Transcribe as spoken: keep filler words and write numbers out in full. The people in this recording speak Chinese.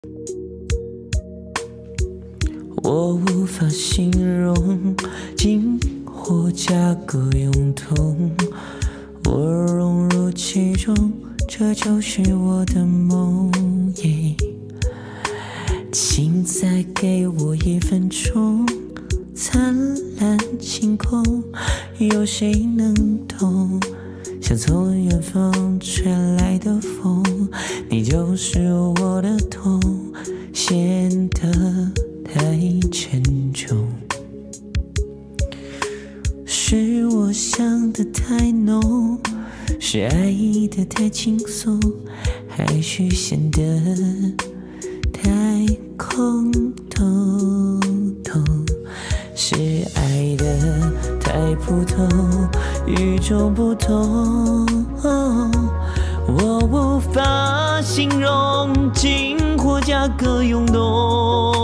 我无法形容，惊或价格涌动，我融入其中，这就是我的梦。请再给我一分钟，灿烂晴空，有谁能懂？像从远方吹来的风，你就是我的痛，显得太沉重。是我想的太浓，是爱的太轻松，还是显得太空洞洞？是爱的太普通，与众不同，我无法形容，惊或价格涌动，